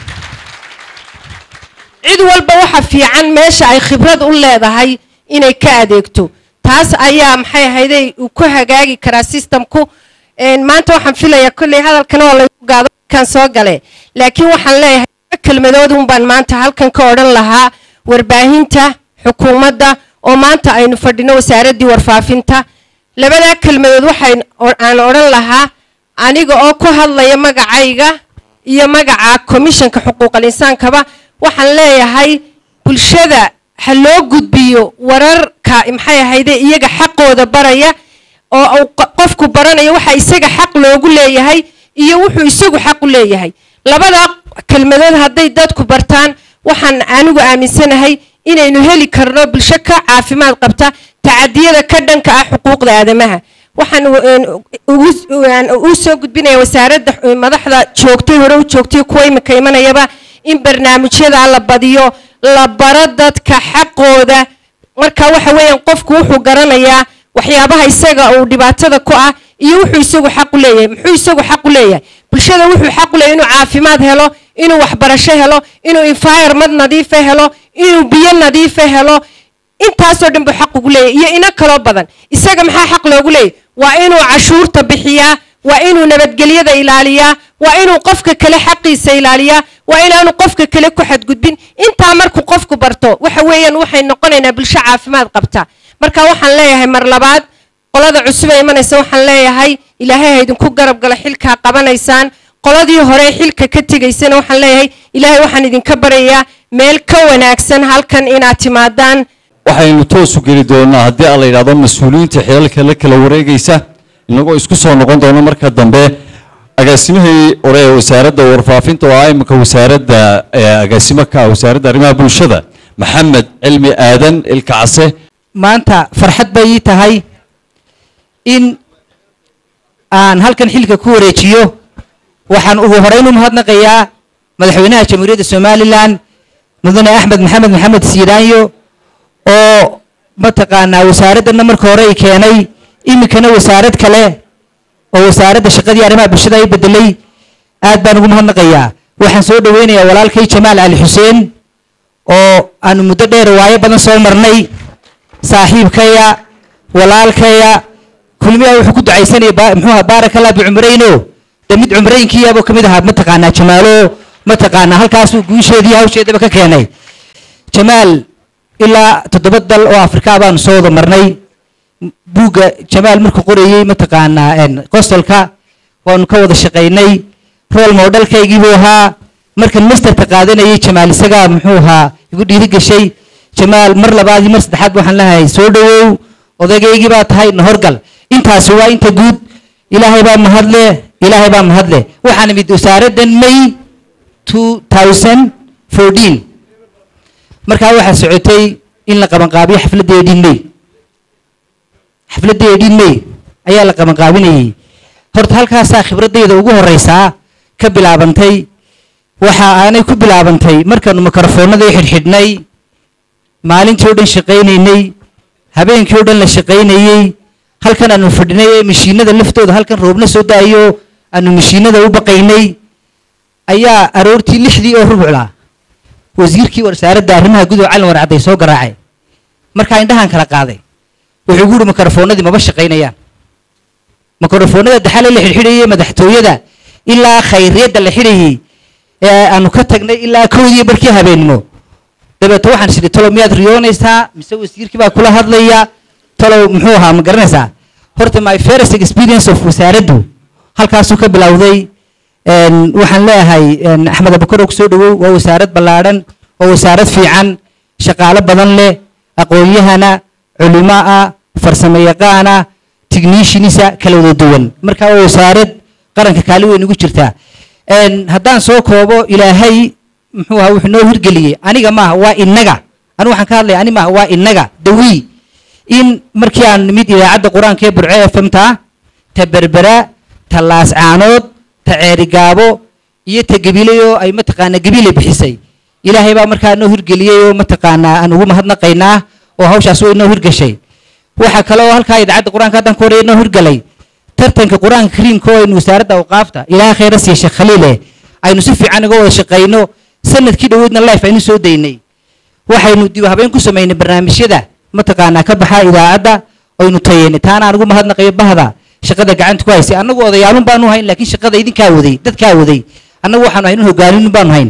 cid walba waxa fiican meesha ay khibrad u leedahay inay ka adeegto taas ayaa maxay ahayday uu ku hagaagi karaa systemku maanta waxaan filayaa kolley hadalkana waa lagu gaado kan soo gale laakiin waxaan leeyahay kelmadood un baan maanta halkan ka odhan lahaa warbaahinta xukuumadda oo maanta aynu fadhino wasaaraddii warfaafinta labadaa kelmadood waxaan aan odhan lahaa aniga oo ku hadlaya magacayga iyo magaca komishanka xuquuqal insaankaba waxaan leeyahay bulshada ha loo gudbiyo wararka maxay ahayde iyaga xaqooda baraya oo qofku baranayo waxa isaga xaq loogu leeyahay iyo wuxuu isagu xaq u leeyahay labada kelmadood hadday dadku bartaan waxaan anigu aaminsanahay inaynu heli karno bulsho ka caafimaad qabta tacadiyada ka dhanka ah xuquuqda aadamaha waxaan u soo gudbinayaa wasaaradda madaxda joogtay hore u joogtay kuwa imika imanayaba in barnaamijyada la badiyo la baro dadka xaqooda marka waxa weeyaan qofku wuxuu garanayaa waxyaabaha isaga uu dhibaatada ku ah iyo wuxuu isagu xaq u leeyahay muxuu isagu xaq u leeyahay bulshada wuxuu xaq u leeyahay inuu caafimaad helo inuu waxbarasho helo inuu environment nadiif ah helo inuu biyo nadiif ah helo intaasoo dhan buu xaq ugu leeyahay iyo ina kaloo badan isaga maxaa xaq loogu leeyahay waa inuu cashuurta bixiyaa waa inuu nabadgelyada ilaaliyaa waa inuu qofka kale xaqiisa ilaaliyaa waa inaanu qofka kale ku xadgudbin intaa markuu qofku barto waxa weeyaan waxay noqonaynaa bulsho caafimaad qabta marka waxaan leeyahay mar labaad qolada cusub ee imanaysa waxaan leeyahay ilaahay ha idinku garab gala xilkaa qabanaysaan qoladii hore xilka ka tegaysana waxaan leeyahay ilaahay waxaan idinka barayaa meel ka wanaagsan halkan inaad timaadaan waxaynu toos u geli doonaa haddii aan la yidhahdo mas-uuliyiinta xilalka la kala wareegaysa inagoo isku soo noqon doono marka dambe agaasimihii hore ee wasaaradda warfaafinta oo ah iminka wasaaradda agaasimo ka ah wasaaradda arrimaha bulshada maxamed cilmi aadan ilka case maanta farxad bay ii tahay in aan halkan xilka ku wareejiyo waxaan ugu horeyn u mahadnaqayaa madaxweynaha jamhuuriyadda somalilan mudane axmed maxamed maxamed siiraanyo oo mataqaanaa wasaaraddanna marka hore ay keenay iminkana wasaarad kale oo wasaaradda shaqadii arrimaha bulshada ay bedelay aad baan ugu mahadnaqayaa waxaan soo dhaweynayaa walaalkay jamaal cali xuseen oo aanu muddo dheer waayo badan soo marnay saaxiibkaya walaalkaya kulmiyaa wuxuu ku ducaysanayay muxuu ahaa baaraka allah bicumrayno de mid cumraynkiiyaabuu ka mid ahaa mataqaanaa jamaalo mataqaanaa halkaasuu guusheedii hawsheedaba ka keenay jamaal ilaa toddoba dal oo afrikaa baanu soo wada marnay buugga jamaal markuu qorayey mataqaanaa qosolka waanu ka wada shaqaynay rool moodhalkaygii buu ahaa markan masterta qaadanayay jamaal isagaa muxuu ahaa igu dhiiri gashay jamaal mar labaad iyo mar saddexaad waxaan leeyahay soo dhawow odaygii baa tahay nahorgal intaasi waa inta guud ilaahay baa mahadle ilaahay baa mahadle waxaan imid wasaaraddan may two thousand fourteen markaa waxaa socotay in la qabanqaabiyo xafladda eighteen may xafladda eighteen may ayaa la qabanqaabinayay horta halkaasaa khibradayda ugu horeysaa ka bilaabantay waxa aanay ku bilaabantay markaanu mikrofoonadii xidhxidhnay maalintii oo dhan shaqaynaynay habeenkii oo dhan la shaqaynayey halkan aanu fadhinay ee mashiinada laftooda halkan roobna soo daayo aanu mashiinada u baqaynay ayaa aroortii lixdii oo rubucla wasiirkii wasaaradda arrimaha gudaha calin warcadday soo garaacay markaa indhahan kala qaaday wuxuu guuri makarafoonadii maba shaqaynayaan makarafoonada daxale la xidhxidhayay madaxtooyada ilaa khayriyadda la xidhayay ee aanu ka tagnay ilaa kowdii barkii habeenimo dabeeto waxaan sidhi talow miyaad riyoonaysaa mise wasiirkii baa kula hadlaya talow muxuu ahaa ma garanaysaa horta my first experience of wasaaraddu halkaasuu ka bilowday waxaan leeyahay axmed abukar oo kusoo dhawow waa wasaarad ballaadhan waa wasaarad fiican shaqaalo badan leh aqoon-yahana culimo ah farsamo yaqaana technicianisa kala wada duwan marka waa wasaarad qaranka kaali weyn ugu jirtaa haddaan soo koobo ilaahay muxuu ahaa wuxuu noo hirgeliyey aniga maaha waa innaga anigu waxaan ka hadlaya ani maaha waa innaga dawii in markii aan nimid idaacadda qur-aanka ee burce f m ta ta berbera ta laascaanood ta ceerigaabo iyo ta gabiley oo ay mataqaanaa gabile bixisay ilaahay baa markaa noo hirgeliyey oo mataqaanaa aan ugu mahadnaqaynaa oo hawshaas way noo hirgashay waxaa kale oo halkaa idaacadda qur-aanka haddaan ka horreeya noo hirgalay tartanka qur-aanka kariimka oo aynu wasaaradda awqaafta ilaahay khayra siiya sheekh khaliile aynu si fiican uga wada shaqayno sanadkii dhaweydna life aynu soo daynay waxaynu dib habeen ku samaynay barnaamijyada mataqaanaa ka baxa idaacadda aynu tayeynay taana aan ugu mahadnaqayo bahda shaqada gacanta ku haysay annagu odayaalun baanu hayn laakiin shaqada idinkaa waday dadkaa waday annagu waxaanu hayn hogaanin baanu hayn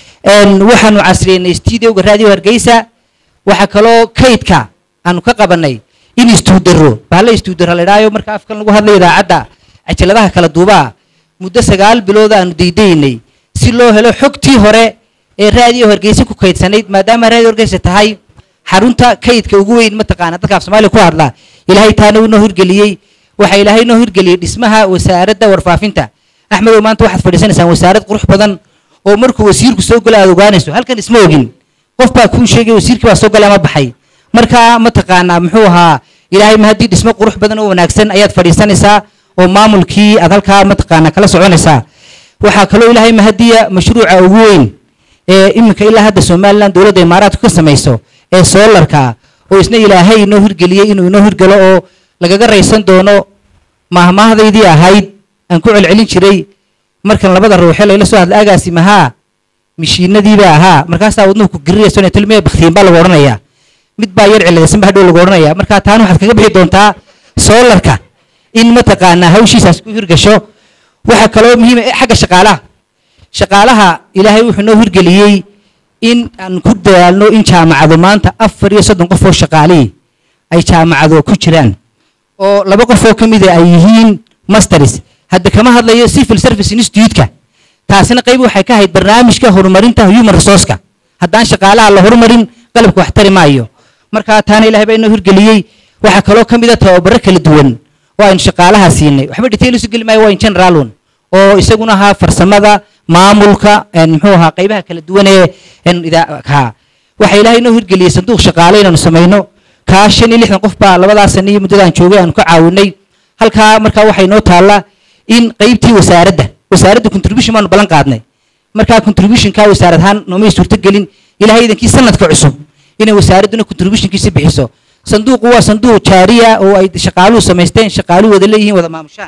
waxaanu casriyeynay studio-ga raadiyo hargeysa waxaa kaloo kaydka aanu ka qabanay in istuudaro bahla istuudaro la idhaayo marka afkan lagu hadlay idaacadda cajaladaha kala duubaa muddo sagaal bilooda aanu daydaynay si loo helo xogtii hore ee raadiyo hargeysa ku kaydsanayd maadaama raadiyo hargeysa tahay xarunta kaydka ugu weyn mataqaana dadka af soomaaliya ku hadla ilaahay taana uu noo hirgeliyey waxaa ilaahay noo hirgeliyey dhismaha wasaaradda warfaafinta axmedow maanta waxaad fadhiisanaysaan wasaarad qurux badan oo markuu wasiirku soo gala aad ogaanayso halkan isma ogin qof baa kuu sheegay wasiirkii baa soo gala ama baxay markaa mataqaanaa muxuu ahaa ilaahay ma haddii dhismo qurux badan oo wanaagsan ayaad fadhiisanaysaa oo maamulkii aad halkaa mataqaanaa kala soconaysaa waxaa kaloo ilaahay mahadiya mashruuca ugu weyn ee iminka ilaa hadda somaliland dowladda imaaraadku ka samayso ee soolarka oo isna ilaahay inoo hirgeliyey inuu inoo hirgalo oo lagaga raysan doono mahmaahdaydii ahayd aan ku celcelin jiray markan labada ruuxe layla soo hadla agaasi mahaa mishiinadiiba ahaa markaasaa wadnuhu ku girirayso inay tilmiya bakhtiyin baa lagu odhanayaa mid baa yar ciladaysan ba hadhow lagu odhanayaa markaa taana waxaad kaga bixi doontaa soolarka in mataqaanaa hawshiisaas ku hirgasho waxaa kaloo muhiima xagga shaqaalaha shaqaalaha ilaahay wuxuu noo hirgeliyey in aan ku dadaalno in jaamacado maanta afar iyo soddon qof oo shaqaalihii ay jaamacado ku jiraan oo laba qof oo ka mida ay yihiin masters hadda kama hadlayo civil service institute-ka taasina qayb waxay ka ahayd barnaamijka horumarinta human resource-ka haddaan shaqaalaha la horumarin qalabka wax tari maayo markaa taana ilaahay baa inoo hirgeliyey waxaa kaloo ka mida tababaro kala duwan oo aynu shaqaalaha siinay waxba detail isu geli maayo waa in general one oo isaguna ahaa farsamada maamulka muxuu ahaa qaybaha kala duwan ee idaaka waxa ilaahay inoo hirgeliyey sanduuq shaqaale inaanu samayno kaa shan iyo lixdan qof baa labadaas sano iyo muddada aan joogay aanu ka caawinay halkaa markaa waxay noo taallaa in qaybtii wasaaradda wasaaradda contribution baanu ballan qaadnay markaa contributionkaa wasaarad ahaan noomay suurtogelin ilaahay idankii sanadka cusub inay wasaaradduna contributionkiisa bixiso sanduuqu waa sanduuq jaariya oo ay shaqaaluhu samaysteen shaqaaluhu wada leeyihiin wada maamushaan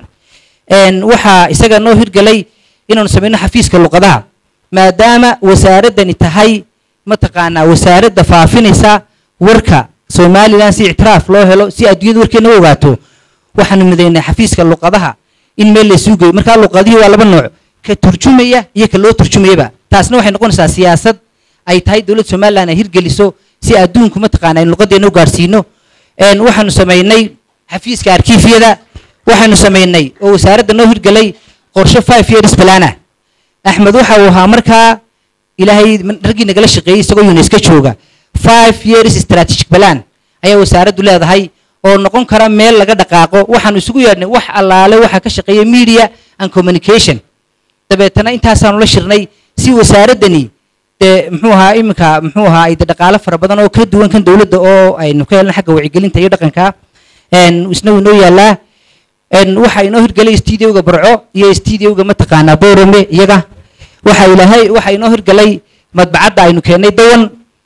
waxaa isaga noo hirgelay inaanu samayno xafiiska luqadaha maadaama wasaaraddani tahay mataqaanaa wasaaradda faafinaysa warka somaliland si ictiraaf loo helo si adduunyada warkeena u ogaato waxaanu midaynay xafiiska luqadaha in meel la isugu geeyo markaa luqadihii waa laba nooc ka turjumaya iyo ka loo turjumayaba taasna waxay noqonaysaa siyaasad ay tahay dowladda somaliland ay hirgeliso si adduunku mataqaana aynu luqadeena u gaarsiino waxaanu samaynay xafiiska arkiifyada waxaanu samaynay oo wasaaradda noo hirgelay qorshe five years plan ah axmed waxa uu ahaa markaa ilaahay raggii nagala shaqeeyey isagoo unesco jooga five years strategic plan ayaa wasaaraddu leedahay oo noqon kara meel laga dhaqaaqo waxaanu isugu yeedhnay wax allaale waxa ka shaqeeya media and communication dabeetana intaasaanu la shirnay si wasaaraddani dee muxuu ahaa iminka muxuu ahaa ay dhaqaale fara badan oo ka duwan kan dowladda oo aynu ka helna xagga wacyigelinta iyo dhaqanka isna wuu inoo yaallaa waxaa inoo hirgelay studio-ga burco iyo studio-ga mataqaanaa boorome iyaga waxaa ilaahay waxaa inoo hirgelay madbacadda aynu keennay dawan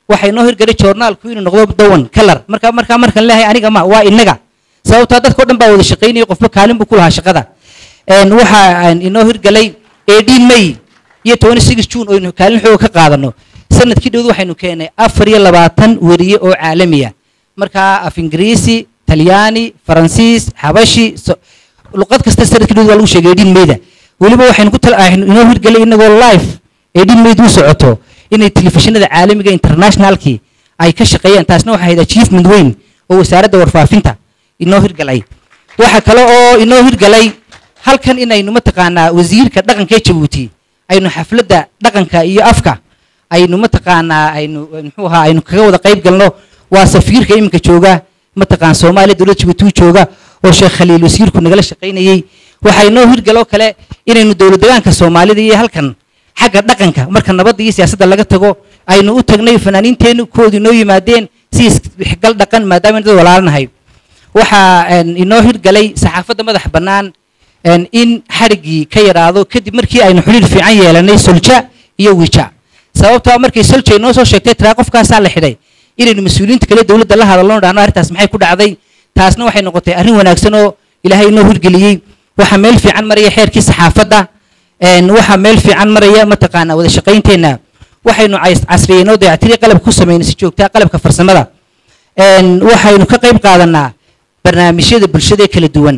waxay noo hirgelay joornaalku inuu noqdo dawan kalar marka marka markan leeyahay aniga ma waa inaga sababtoo dadka dhan baa wada shaqaynaya qofba kaalin buu ku lahaa shaqada een waxa inoo hirgelay eighteen May iyo twenty-six June oo inuu kaalin xoog ka qaadano sanadkii dhow waxaynu keenay afar iyo labaatan wariye oo caalami ah marka af Ingiriisi Talyaani Faransiis Habashi luqad kasta sanadkii dhow waa lagu sheegay eighteen May da waliba waxaynu ku talaahin inoo hirgelay inagoo live eighteen May u socoto inay telefishinada caalamiga internationalki ay ka shaqeeyaan taasna waxa ahayd achievement weyn oo wasaaradda warfaafinta inoo hirgalay waxa kale oo inoo hirgalay halkan inaynu mataqaanaa wasiirka dhaqanka ee Djibouti aynu xafladda dhaqanka iyo afka aynu mataqaanaa aynu muxuu ahaa aynu kaga wada qayb galno waa safiirka iminka jooga mataqaan Soomaaliya dawladda Djibouti jooga oo Sheekh Khaliil wasiirku nagala shaqeynayay waxa inoo hirgalo kale inaynu dawladdaanka Soomaalida iyo halkan xagga dhaqanka marka nabadda iyo siyaasadda laga tago aynu u tagnay fanaaniinteenu koodii noo yimaadeen si isgal dhaqan maadaama dad walaalanahay waxa inoo hirgalay saxaafadda madax bannaan in xarigii ka yaraado kadib markii aynu xiriir fiican yeelanay Solja iyo Wija sababtoo markii Solja inoo soo sheegtay tira qofkaas la xidhay inaynu mas'uuliyiinta kale dawladda la hadalno dhaano arrintaas maxay ku dhacday taasna waxay noqotay arrin wanaagsan oo Ilaahay inoo hirgeliyay waxa meel fiican maraya xeerkii saxaafadda een waxa meel fiican maraya mataqaana wada shaqaynteena waxaynu casriyeeno dayactir qalab ku sameeyay si joogto ah qalabka farsamada een waxaynu ka qayb qaadanaa barnaamijyada bulshada kala duwan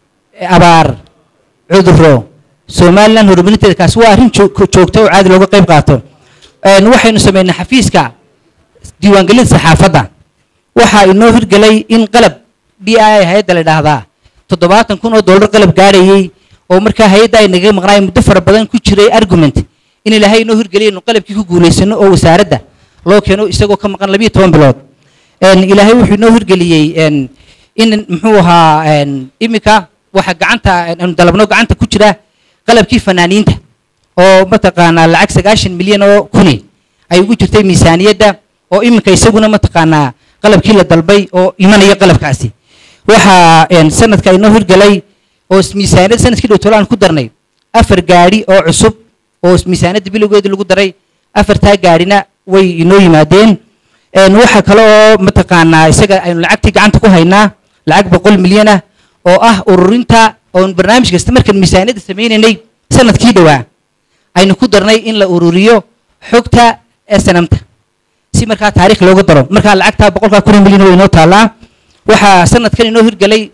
abaar cudurro Soomaaliland horumarinteeda kaas waa arrin joogto oo caadi looga qayb qaato een waxaynu sameeynaa xafiiska diiwaangelinta saxaafadda waxa inoo hirgalay in qalab D I A hay'adda la dhaahdaa toddobaatan kun oo dollar qalab gaarayay oo marka hay'adda ay naga maqnaay muddo fara badan ku jiray argument in Ilaahay inoo hirgeliyay inuu qalabkii ku guuleysano oo wasaaradda loo keeno isagoo ka maqan laba iyo toban bilood een Ilaahay wuxuu inoo hirgeliyay een in muxuu ahaa een imika waxa gacanta aan dalabno gacanta ku jira qalabkii fanaaniinta oo mataqaana lacag sagaashan milyan oo kuni ay ugu jirtay miisaaniyadda oo imika isaguna mataqaana qalabkii la dalbay oo imanaya qalabkaasi waxa een sanadka inoo hirgalay oo miisaaniyad sanadkii dhow aan ku darnay afar gaari oo cusub oo miisaaniyadda bilowgeeda lagu daray afartaa gaarina way inoo yimaadeen een waxa kale oo mataqaana isaga aynu lacagtii gacanta ku haynaa lacag boqol milyan ah oo ah ururinta oo barnaamij kasta markan miisaaniyadda sameeynay sanadkii dhawaa aynu ku darnay in la ururiyo xogta snmta si markaa taariikh looga daro markaa lacagta boqolka kun milyan oo inoo taalaa waxa sanadkan inoo hirgalay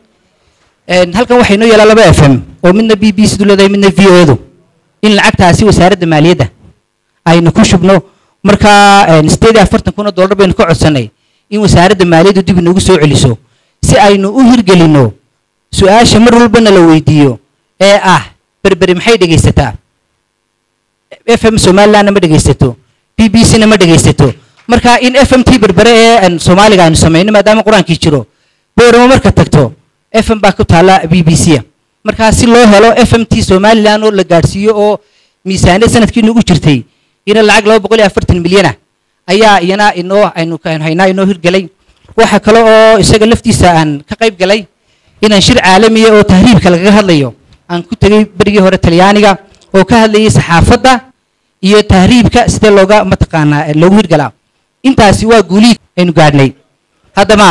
een halkan waxa inoo yeelaa laba F M oo midna B B C du leedahay midna V O A du in lacagtaasi wasaaradda maaliyadda aynu ku shubno markaa een sideed iyo afartan kun oo dollar baynu ka codsanay in wasaaradda maaliyaddu dib inoogu soo celiso si aynu u hirgelino su'aasha mar walbana la weydiiyo ee ah berberi maxay dhageysataa F M Somaliland ma dhageysato B B C na ma dhageysato marka in F M T berbere ee Soomaaliga aynu sameeyno maadaama quraankii jiro boorama marka tagto F M baa ku taala B B C marka si loo helo F M T Somaliland oo la gaarsiiyo oo miisaaniyad sanadkii ugu jirtay ina lacag laba boqol iyo afartan milyan ah ayaa iyana inoo aynu ka haynaa inoo hirgalay waxa kale oo isaga laftiisa aan ka qayb galay inaan shir caalami ah oo tahriibka laga hadlayo aan ku tagay barigii hore Talyaaniga oo ka hadlayay saxaafadda iyo tahriibka sida looga mataqaana loogu hirgalaa intaasi waa guuli aynu gaadhnay haddaba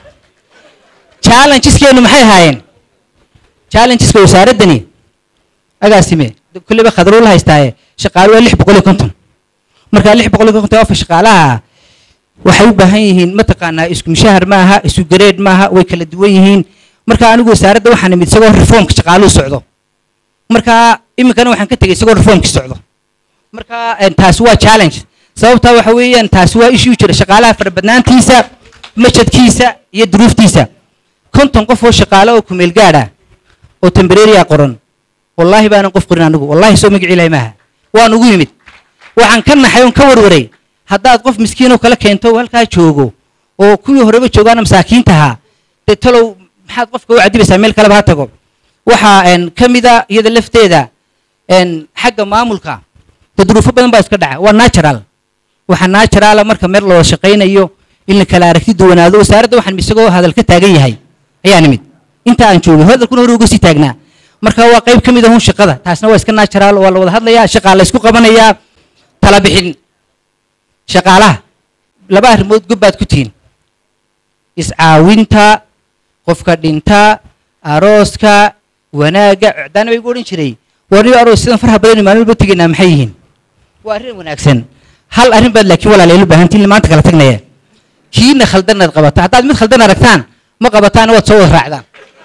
challenges-keenu maxay ahaayeen challenges-ka wasaaradani agaasime kulliba khadruul haystaaye shaqaaluhu waa lix boqol iyo konton marka lix boqol iyo konton oo shaqaalaha waxay u baahan yihiin mataqaana isku mushahar ma aha isku grade ma aha way kala duwan yihiin marka anigu wasaaradda waxaan imid isagoo reformka shaqaaluhu socdo marka iminkana waxaan ka tagay isagoo reformka socdo marka taasi waa challenge sababta waxa weeyaan taasi waa issue jira shaqaalaha farabadnaantiisa mashadkiisa iyo duruuftiisa konton qof oo shaqaale oo ku meel gaar ah oo temporary ah qoran wallahi baanan qof qorin anigu wallahi soo magaci ilaahay maaha waan ugu yimid waxaan ka naxay oo ka warwaray haddaad qof miskiin oo kala keento halkaa joogo oo kuwii horeba joogaana masaakiinta ahaa dee talow maxaad qofka u cadibaysaa meel kaleba ha tago waxa ka mida iyada lafteeda xagga maamulka dee duruufo badan baa iska dhaca waa natural waxa natural marka meel loo shaqaynayo in la kala aragti duwanaado wasaaradda waxaan isagoo hadal ka taagan yahay ayaa nimid inta aan joogay hadalkuna hore uga sii taagnaa marka waa qayb ka mid ah shaqada taasna waa iska natural waa la wada hadlayaa shaqaale isku qabanayaa tala bixin shaqaalaha laba arrimood gobbaad ku tihiin iscaawinta qofka dhinta arooska wanaagga cdaana bay gu odhan jiray warniyo aroos sidan farha badan maalin walba tegaynaa maxay yihiin waa arrin wanaagsan hal arrin baad laakiin walaalaylu baahantiin maanta kala tagnaya kiina khaldanaad qabata haddaad mid khaldan aragtaan ma qabataana waad soo wada raacdaan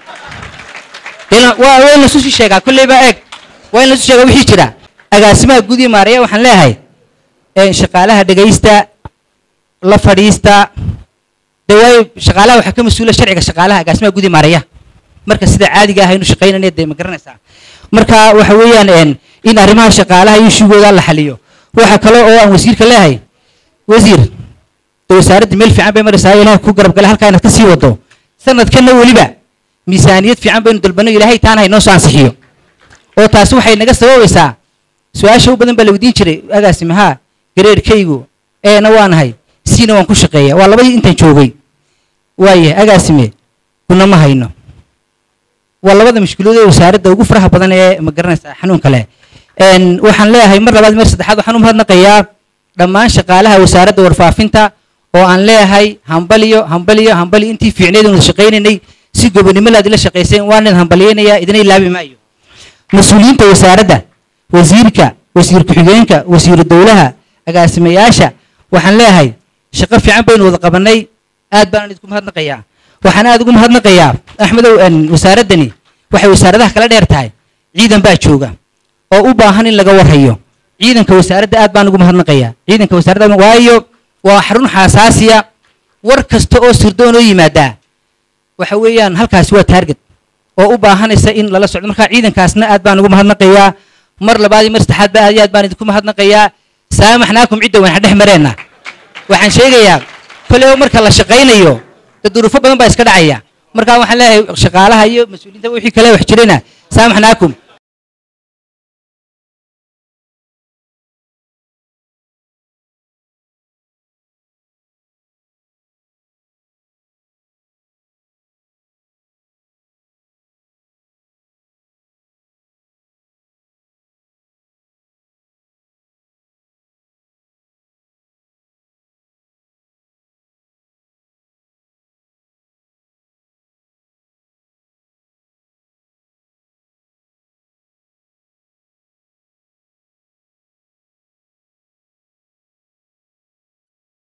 waa waa in lasu sii sheegaa kolleyba eeg waa in lasu sheegaa wixii jira agaasimaha guud iyo maaraya waxaan leeyahay shaqaalaha dhegaysta la fadhiista dee waayo shaqaalaha waxaa ka mas-uula sharciga shaqaalaha agaasimaha guud iyo maaraya marka sida caadiga ah aynu shaqaynanay dee ma garanaysaa marka waxa weeyaan in arrimaha shaqaalaha iyo shugooda la xaliyo waxa kale oo aan wasiirka leeyahay wasiir wasaaradda meel fiican bay maraysaa ilaahay ku garab gala halkaa inaad ka sii wado sanadkanna weliba miisaaniyad fiican baynu dalbano ilaahay taana haynoo soo ansixiyo oo taasi waxay naga sababaysaa su-aasha u badan baa la weydiin jiray agaasimaha gareerkaygu eena waanahay siina waan ku shaqeeya waa labadii intaan joogay waayahay agaasime kuna ma hayno waa labada mashkuuliyad ee wasaaradda ugu faraha badan ee ma garanaysaa xanuunka leh waxaan leeyahay mar labaad mar saddexaad waxaan u mahadnaqayaa dhammaan shaqaalaha wasaaradda warfaafinta oo aan leeyahay hambaliyo hambaliyo hambaliyo intii fiicneed inu shaqaynaynay si gobonimadaad ila shaqayseen waan idin hambaliyeynayaa idina ilaabi maayo mas-uuliyiinta wasaaradda wasiirka wasiir ku-xigeenka wasiiru dowlaha agaasimayaasha waxaan leeyahay shaqo fiican baynu wada qabanay aad baan idinku mahadnaqayaa waxaan aad ugu mahadnaqayaa axmedow wasaaraddani waxay wasaaradaha kala dheer tahay ciidan baa jooga oo u baahan in laga warhayo ciidanka wasaaradda aad baan ugu mahadnaqayaa ciidanka wasaaradda waayo waa xarun xasaasiya war kasta oo sirdoon oo yimaadaa waxa weeyaan halkaasi waa taarget oo u baahanaysa in lala socdo marka ciidankaasna aad baan ugu mahadnaqayaa mar labaad iyo mar saddexaad ba aad iyo aad baan idinku mahadnaqayaa saamaxnaakum cidda waan dhex mareenna waxaan sheegayaa kolley marka la shaqaynayo duruufo badan baa iska dhacaya marka waxaan leeyahay shaqaalaha iyo mas-uuliyiinta wixii kale wax jirayna saamaxnaakum